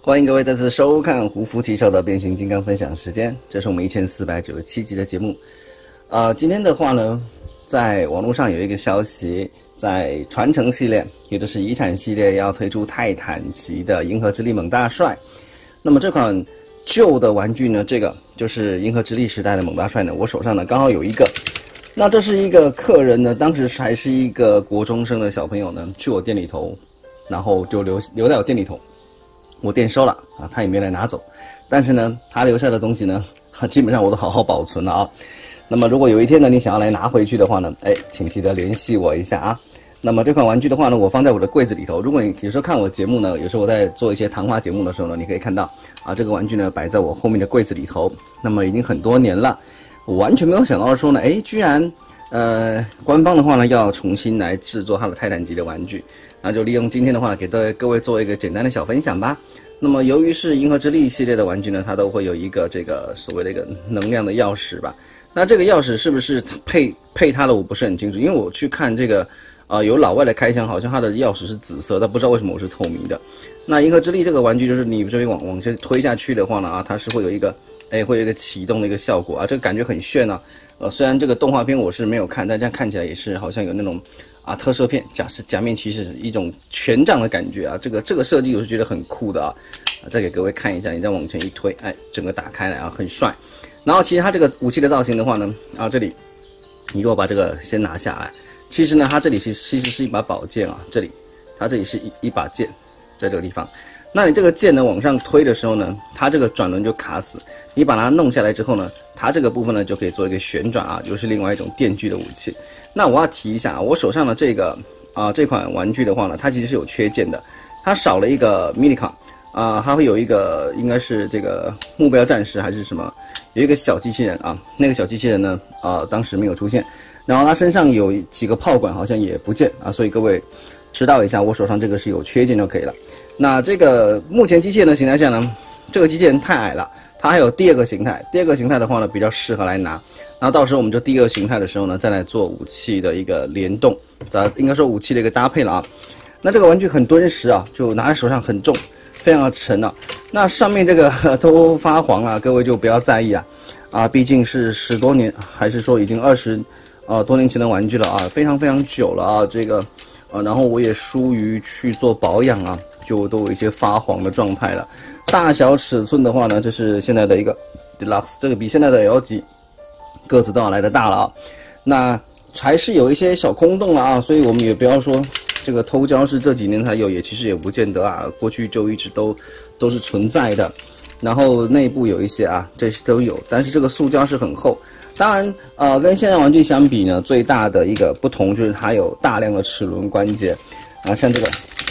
欢迎各位再次收看胡夫奇秀的变形金刚分享时间，这是我们1497集的节目。今天的话呢，在网络上有一个消息，在传承系列，也就是遗产系列要推出泰坦级的银河之力猛大帅。那么这款旧的玩具呢，这个就是银河之力时代的猛大帅呢，我手上呢刚好有一个。那这是一个客人呢，当时还是一个国中生的小朋友呢，去我店里头，然后就留在我店里头。我店收了啊，他也没来拿走，但是呢，他留下的东西呢，基本上我都好好保存了啊。那么如果有一天呢，你想要来拿回去的话呢，请记得联系我一下啊。那么这款玩具的话呢，我放在我的柜子里头。如果你有时候看我节目呢，有时候我在做一些谈话节目的时候呢，你可以看到啊，这个玩具呢摆在我后面的柜子里头。那么已经很多年了，我完全没有想到说呢，居然官方的话呢要重新来制作它的泰坦级的玩具。那就利用今天的话，给各位做一个简单的小分享吧。那么由于是银河之力系列的玩具呢，它都会有一个这个所谓的一个能量的钥匙吧。那这个钥匙是不是配它的我不是很清楚，因为我去看这个有老外的开箱，好像它的钥匙是紫色，但不知道为什么我是透明的。那银河之力这个玩具就是你这边往前推下去的话呢它是会有一个会有一个启动的一个效果啊，这个感觉很炫啊。虽然这个动画片我是没有看，但这样看起来也是好像有那种特摄片假面骑士一种权杖的感觉啊，这个设计我是觉得很酷的啊。再给各位看一下，你再往前一推，整个打开来啊，很帅。然后其实它这个武器的造型的话呢，这里你如果把这个先拿下来，其实呢它这里其实是一把宝剑啊，它这里是一把剑，在这个地方。那你这个剑呢往上推的时候呢，它这个转轮就卡死，你把它弄下来之后呢，它这个部分呢就可以做一个旋转啊，就是另外一种电锯的武器。那我要提一下，我手上的这个这款玩具的话呢，它其实是有缺件的，它少了一个米利卡它会有一个应该是这个目标战士还是什么，有一个小机器人啊，那个小机器人呢当时没有出现，然后它身上有几个炮管好像也不见啊，所以各位知道一下，我手上这个是有缺件就可以了。那这个目前机器人的形态下呢，这个机器人太矮了，它还有第二个形态，第二个形态的话呢比较适合来拿，然后到时候我们就第二形态的时候呢再来做武器的一个联动，应该说武器的一个搭配了啊。那这个玩具很敦实啊，就拿在手上很重，非常的沉啊。那上面这个都发黄了，各位就不要在意啊，毕竟是10多年，还是说已经20多年前的玩具了啊，非常非常久了啊，这个然后我也疏于去做保养啊，就都有一些发黄的状态了。大小尺寸的话呢，这是现在的一个 Deluxe， 这个比现在的 L 级个子都要来得大了啊。那还是有一些小空洞了啊，所以我们也不要说这个偷胶是这几年才有，其实也不见得啊，过去就一直都是存在的。然后内部有一些这些都有，但是这个塑胶是很厚。当然跟现在玩具相比呢，最大的一个不同就是它有大量的齿轮关节像这个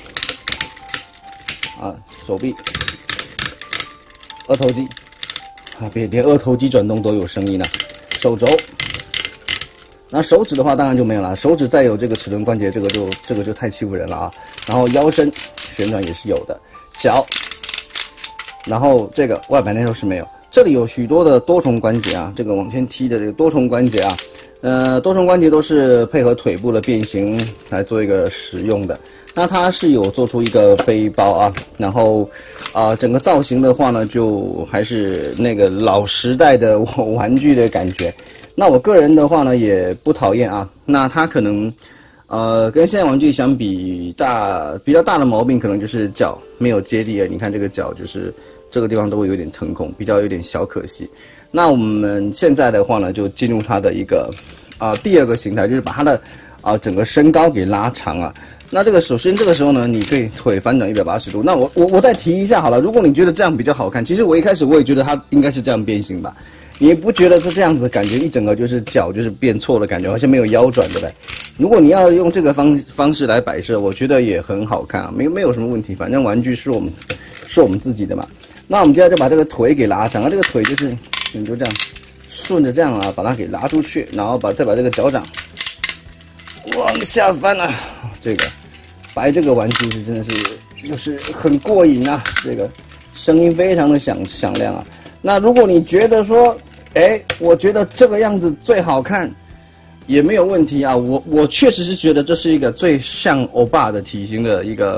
手臂二头肌连二头肌转动都有声音了，手肘。那手指的话当然就没有了，手指再有这个齿轮关节，这个就太欺负人了啊。然后腰身旋转也是有的，脚，然后这个外摆内收是没有。这里有许多的多重关节这个往前踢的这个多重关节多重关节都是配合腿部的变形来做一个使用的。那它是有做出一个背包然后整个造型的话呢，就还是那个老时代的玩具的感觉。那我个人的话呢也不讨厌那它可能跟现在玩具相比比较大的毛病可能就是脚没有接地你看这个脚就是这个地方都会有点腾空，比较有点小可惜。那我们现在的话呢，就进入它的一个第二个形态，就是把它的整个身高给拉长那这个首先这个时候呢，你可以腿翻转180度。那我再提一下好了，如果你觉得这样比较好看，其实我一开始我也觉得它应该是这样变形吧。你不觉得是这样子，感觉一整个就是脚就是变错了，感觉好像没有腰转，对不对？如果你要用这个方式来摆设，我觉得也很好看没有什么问题。反正玩具是我们自己的嘛。那我们接下来就把这个腿给拉长，这个腿就是你就这样顺着这样把它给拉出去，然后再把这个脚掌往下翻这个摆这个玩具是真的是就是很过瘾这个声音非常的响亮那如果你觉得说我觉得这个样子最好看也没有问题我确实是觉得这是一个最像欧巴的体型的一个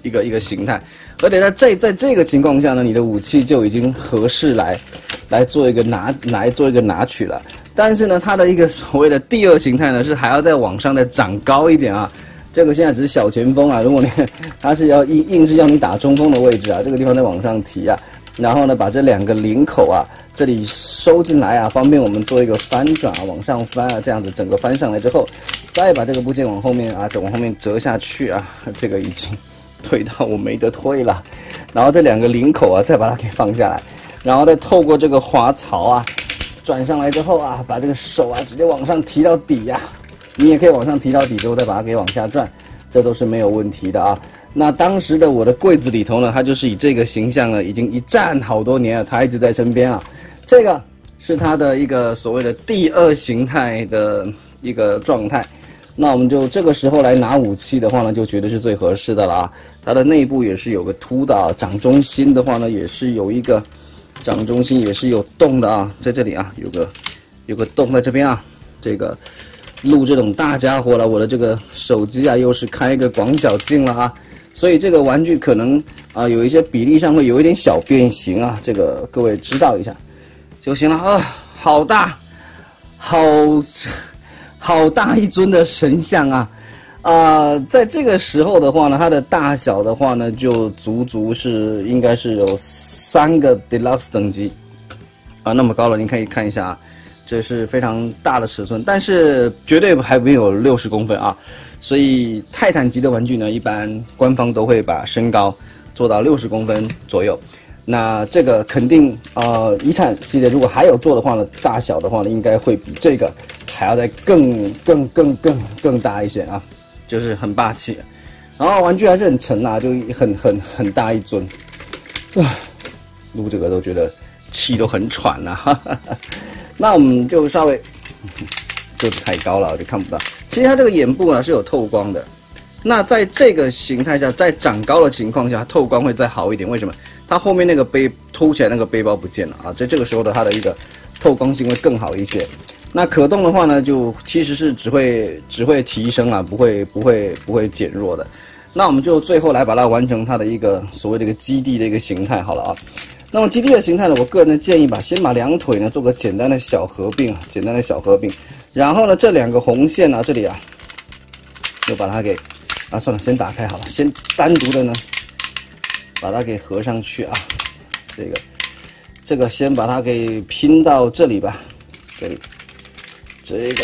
一个形态，而且在这个情况下呢，你的武器就已经合适来做一个拿取了。但是呢，它的一个所谓的第二形态呢，是还要再往上再长高一点啊。这个现在只是小前锋啊，如果你它是要硬是要你打中锋的位置啊，这个地方再往上提啊，然后呢，把这2个领口啊这里收进来啊，方便我们做一个翻转啊，往上翻啊，这样子整个翻上来之后，再把这个部件往后面啊，往后面折下去啊，这个已经退到我没得退了。然后这2个领口啊，再把它给放下来，然后再透过这个滑槽啊，转上来之后啊，把这个手啊直接往上提到底呀。你也可以往上提到底之后再把它给往下转，这都是没有问题的啊。那当时的我的柜子里头呢，它就是以这个形象呢，已经一战好多年了，它一直在身边啊。这个是它的一个所谓的第二形态的一个状态。那我们就这个时候来拿武器的话呢，就绝对是最合适的了啊。它的内部也是有个凸的啊，掌中心的话呢，也是有一个掌中心也是有洞的啊，在这里啊有个洞在这边啊，这个。录这种大家伙了，我的这个手机啊又是开一个广角镜了啊，所以这个玩具可能啊有一些比例上会有一点小变形啊，这个各位知道一下就行了啊。好大，好大一尊的神像啊！在这个时候的话呢，它的大小的话呢，就足是应该是有3个 Deluxe 等级啊，那么高了，您可以看一下啊。这是非常大的尺寸，但是绝对还没有60公分啊，所以泰坦级的玩具呢，一般官方都会把身高做到60公分左右。那这个肯定遗产系列如果还有做的话呢，大小的话呢，应该会比这个还要再更大一些啊，就是很霸气。然后玩具还是很沉啊，就很大一尊，录这个都觉得气都很喘呐、啊。那我们就稍微个子太高了，我就看不到。其实它这个眼部呢是有透光的。那在这个形态下，在长高的情况下，透光会再好一点。为什么？它后面那个凸起来那个背包不见了啊，在这个时候的它的一个透光性会更好一些。那可动的话呢，就其实是只会提升啊，不会减弱的。那我们就最后来把它完成它的一个所谓的一个基地的一个形态好了啊。那么基地的形态呢，我个人的建议先把2腿呢做个简单的小合并，然后呢这2个红线啊这里啊，就把它给算了，先打开好了，先单独的呢把它给合上去啊，这个先把它给拼到这里吧，这个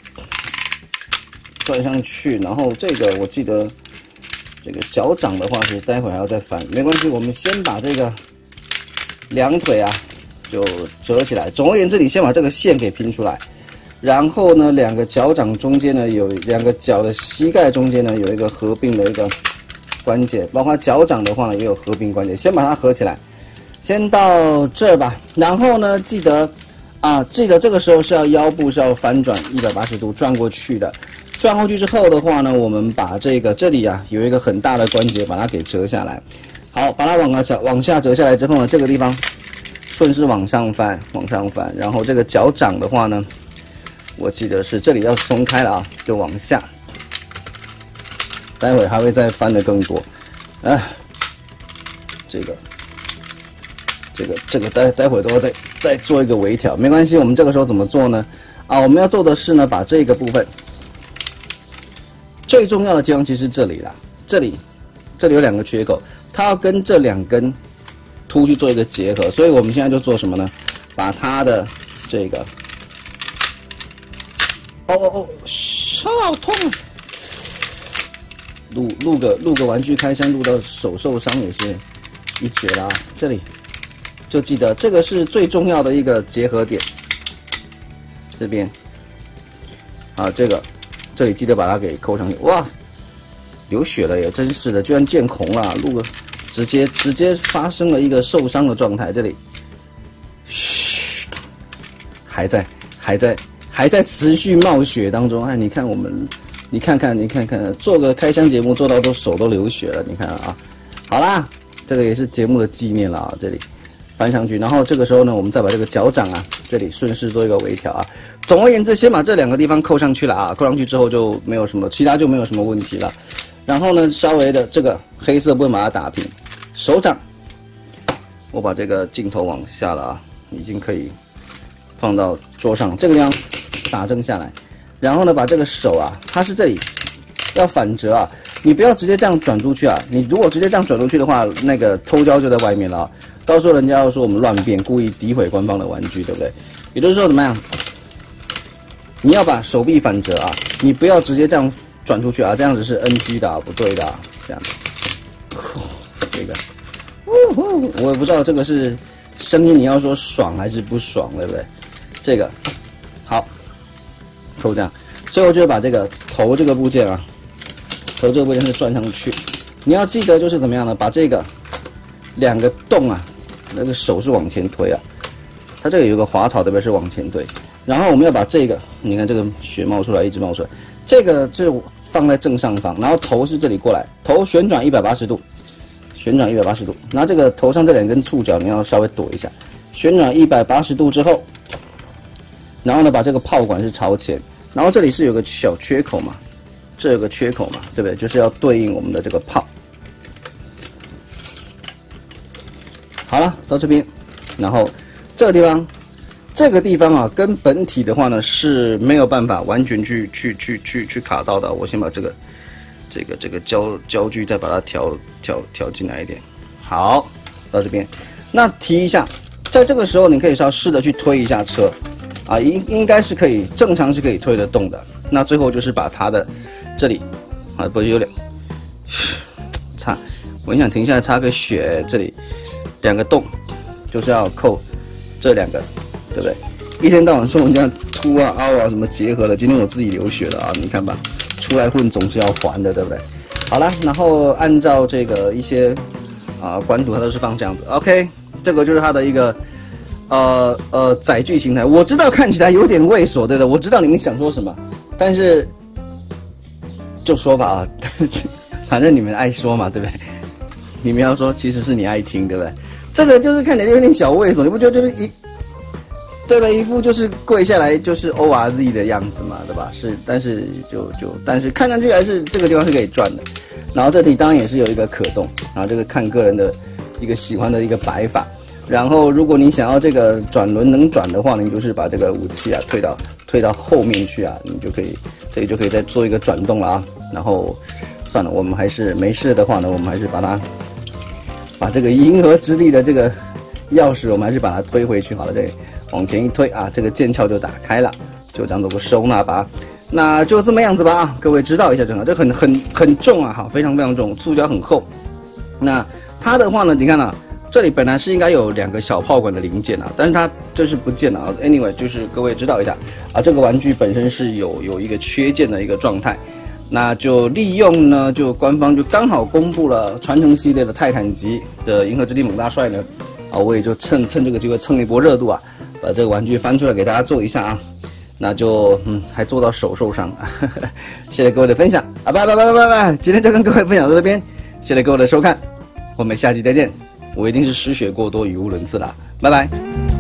转上去，然后这个我记得这个脚掌的话是待会还要再翻，没关系，我们先把这个2腿啊就折起来。总而言之，你先把这个线给拼出来，然后呢2个脚掌中间呢有2个脚的膝盖中间呢有一个合并的一个关节，包括脚掌的话呢也有合并关节，先把它合起来，先到这儿吧。然后呢记得这个时候是要腰部是要翻转180度转过去的。转过去之后的话呢，我们把这里啊有一个很大的关节把它给折下来。好，把它往下折下来之后呢，这个地方顺势往上翻，然后这个脚掌的话呢，我记得是这里要松开了啊，就往下。待会还会再翻得更多，这个待会都要再做一个微调，没关系。我们这个时候怎么做呢？我们要做的是呢，把这个部分最重要的地方其实这里啦，这里有2个缺口。它要跟这2根凸去做一个结合，所以我们现在就做什么呢？把它的这个，手好痛啊！录个玩具开箱，录到手受伤也是一绝啦。这里就记得这个是最重要的一个结合点，这边这里记得把它给扣上去。哇！流血了耶，真是的，居然见红了，直接发生了一个受伤的状态。这里，嘘，还在持续冒血当中。你看你看看，做个开箱节目做到手都流血了，你看啊。好啦，这个也是节目的纪念了啊。这里翻上去，然后这个时候呢，我们再把这个脚掌啊，这里顺势做一个微调啊。总而言之，先把这2个地方扣上去了啊，扣上去之后就没有什么，其他就没有什么问题了。 然后呢，稍微的这个黑色部分把它打平。手掌，我把这个镜头往下了啊，已经可以放到桌上，这个地方打正下来。然后呢，把这个手啊，它是这里要反折啊，你不要直接这样转出去啊。你如果直接这样转出去的话，那个偷胶就在外面了啊，到时候人家要说我们乱变，故意诋毁官方的玩具，对不对？也就是说怎么样？你要把手臂反折啊，你不要直接这样转出去啊，这样子是 NG 的啊，不对的啊，这样子。这个，我也不知道这个是声音，你要说爽还是不爽，对不对？这个好，扣这样，最后就把这个头这个部件啊，头这个部件是转上去。你要记得就是怎么样呢？把这个2个洞啊，那个手是往前推啊，它这个有个滑槽，特别是往前推。然后我们要把这个，你看这个血冒出来，一直冒出来，这个就放在正上方，然后头是这里过来，头旋转180度。旋转180度，那这个头上这2根触角你要稍微躲一下，旋转180度之后，然后呢把这个炮管是朝前，然后这里是有个小缺口嘛，这有个缺口嘛，对不对？就是要对应我们的这个炮。好了，到这边，然后这个地方啊，跟本体的话呢是没有办法完全去卡到的。我先把这个焦距再把它调进来一点。好，到这边，那提一下，在这个时候你可以试着去推一下车，啊，应该是可以，正常是可以推得动的。那最后就是把它的这里，啊，不是有擦，我很想停下来擦个血，这里2个洞，就是要扣这2个，对不对？一天到晚说人家凸啊凹啊什么结合了，今天我自己流血了啊，你看吧。出来混总是要还的，对不对？好了，然后按照这个一些管图，它都是放这样子。OK， 这个就是它的一个载具形态。我知道看起来有点猥琐，对不对？我知道你们想说什么，但是就说吧啊，反正你们爱说嘛，对不对？你们要说，其实是你爱听，对不对？这个就是看起来有点小猥琐，你不觉得就是对了，一副就是跪下来就是 ORZ 的样子嘛，对吧？是，但是但是看上去还是这个地方是可以转的。然后这里当然也是有一个可动，然后这个看个人的一个喜欢的一个摆法。然后如果你想要这个转轮能转的话呢，你就是把这个武器啊推到后面去啊，你就可以这里就可以再做一个转动了啊。然后算了，我们还是没事的话呢，我们还是把这个银河之力的这个钥匙，我们还是把它推回去好了。这里往前一推啊，这个剑鞘就打开了，就当做个收纳把。那就这么样子吧啊，各位知道一下就好。这很重啊，哈，非常非常重，塑胶很厚。那它的话呢，你看啊，这里本来是应该有2个小炮管的零件啊，但是它这是不见了啊。Anyway， 就是各位知道一下啊，这个玩具本身是有一个缺件的一个状态。那就利用呢，就官方就刚好公布了传承系列的泰坦级的银河之力猛大帅呢，啊，我也就趁这个机会蹭一波热度啊，把这个玩具翻出来给大家做一下啊。那就还做到手受伤，谢谢各位的分享啊！拜，今天就跟各位分享到这边，谢谢各位的收看，我们下期再见。我一定是失血过多，语无伦次啦，拜拜。